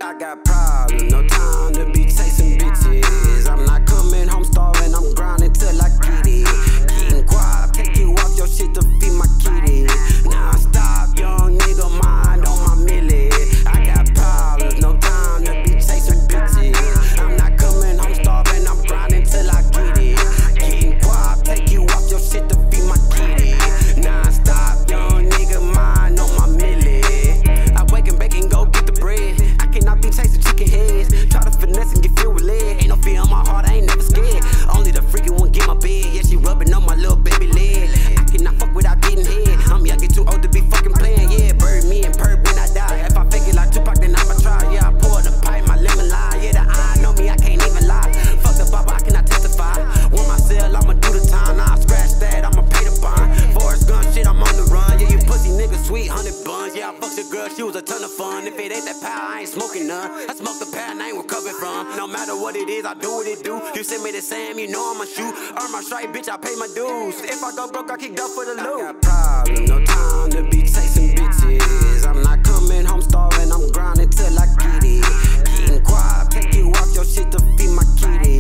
I got problems, no time to be chasing bitches. I'm not coming home starving, I'm grinding till I get it. Getting quiet, take you off your shit to feed my kitty. Now stop, young nigga, mind on my milli. I got problems, no time to be chasing bitches. I'm not coming home starving, I'm grinding till I get it. Getting quiet, take you off your shit to feed my kitty. Now stop, young nigga, mind on my milli. I wake and bake and go get the bread. I cannot be chasing chicken heads. Try to finesse and get filled with lead. Ain't no fear in my heart, I ain't never scared. Only the freaky one get my bed. Yeah, she rubbing on my little baby leg. I cannot fuck without getting head. I'm young and too old to be fucking playing. Yeah, bury me and perp when I die. If I fake it like Tupac, then I'ma try. Yeah, I pour the pipe, my lemon line. Yeah, the eye know me, I can't even lie. Fuck the baba, I cannot testify. When my cell, I'ma do the time. Now I scratch that, I'ma pay the bond. Forrest gun shit, I'm on the run. Yeah, you pussy niggas sweet, 100 buns. Yeah, I fucked the girl, she was a ton of fun. If it ain't that power, I ain't smoking none. I smoke the pound, I ain't recovered from. No matter what it is, I do what it do. You send me the same, you know I'ma shoot. Earn my strike, bitch, I pay my dues. If I go broke, I kick up for the loot. I got problems, no time to be chasing bitches. I'm not coming home starving, I'm grinding till I get it. Getting quiet, take you off your shit to feed my kitty.